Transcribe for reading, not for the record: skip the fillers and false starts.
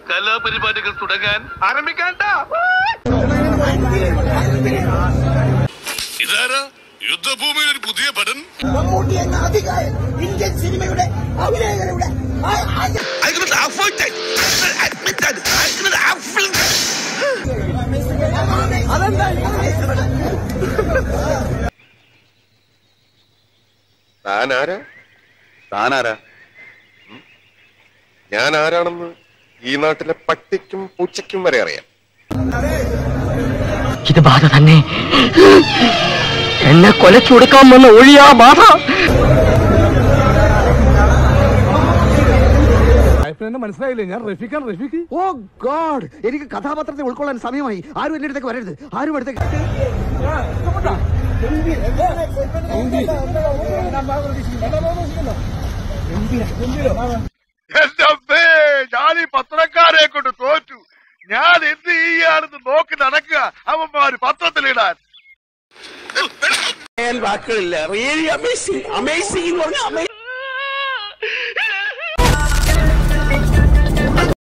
കലാപരിപാടികൾ തുടങ്ങാൻ ആരംഭിക്കാൻ. ഇതാരാ യുദ്ധഭൂമിയിൽ ഒരു പുതിയ പടൻ? മമ്മൂട്ടി എന്ന അധികാരൻ ഇന്ത്യൻ സിനിമയുടെ അഭിനയകരുടെ താനാരാ? ഞാൻ ആരാണെന്ന് ഈ നാട്ടിലെ പട്ടിക്കും പൂച്ചയ്ക്കും വരെ അറിയാം. ഇത് ബാധ തന്നെ. എന്നെ കൊലച്ചു കൊടുക്കാൻ വന്ന ഒഴിയാ ബാധ. മനസ്സിലായില്ലേ? ഞാൻ റഫീഖ്. ഓ ഗോഡ്, എനിക്ക് കഥാപാത്രത്തെ ഉൾക്കൊള്ളാൻ സമയമായി. ആരും എന്റെ അടുത്തേക്ക് വരരുത്. ആരും അടുത്തേക്ക്. ഞാൻ ഈ പത്രക്കാരെ കൊണ്ട് തോറ്റു. ഞാൻ എന്ത് ചെയ്യാണെന്ന് നോക്കി നടക്കുക. അവന്മാര് പത്രത്തിലിടാൻ വാക്കുകളില്ല. റിയലി അമേസിംഗ് എന്ന് പറഞ്ഞാൽ